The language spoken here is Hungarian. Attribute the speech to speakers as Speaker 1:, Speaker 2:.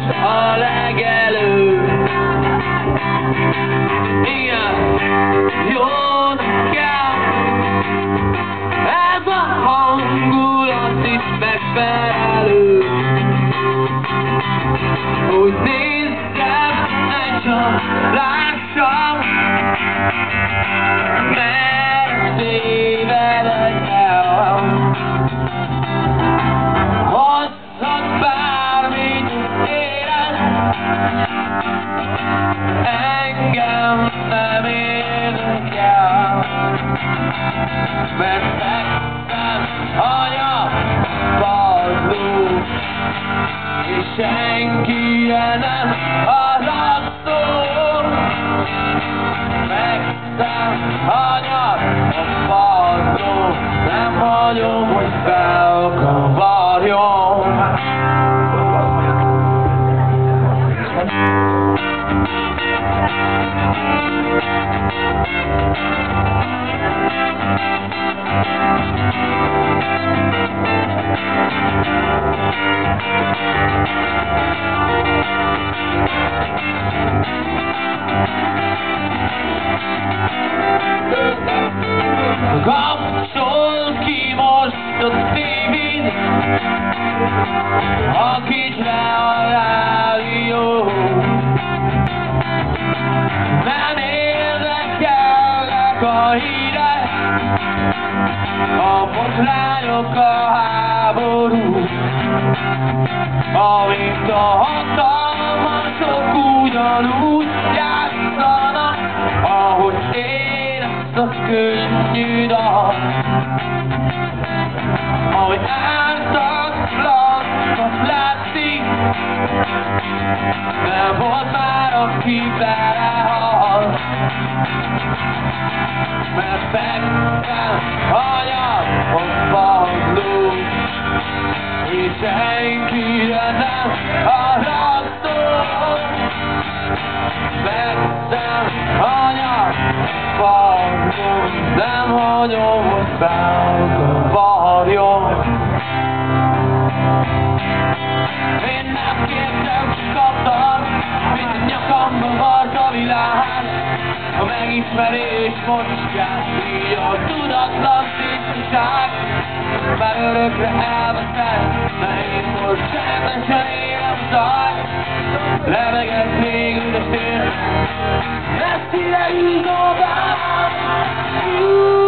Speaker 1: a legelőtt. Igen, jónak kell, ez a hangulat is megfelelő. Úgy nézzem, ne csak lássam, mert tévedek el. Hozhat bármit élet, engem nem érdekel, mert fekszem anya padló, és senkire nem haragszol. Fekszem anya a padló, nem hagyom, hogy felkavarjon. Kapcsol ki most a tévét, akit le a rádió. Nem érdekelnek a hírek, a botrányok, a háború, amint a hatalmasok ugyanúgy játszanak, ahogy én ezt a könnyű dal, ahogy ártatlannak látszik, nem volt már, aki belehal, mert fekszem anyag a padló, és senkire nem haragszol. Fekszem anyag a padló, nem hagyom, hogy felkavarjon. Én nem kértem, csak kaptam, mint a nyakamba vart a világ. A megismerés mocskát, így a tudatlan tisztaság. Már örökre elveszett, nehéz volt csendesen élem zaj. Lebegett még üres tér, messzire húzódám.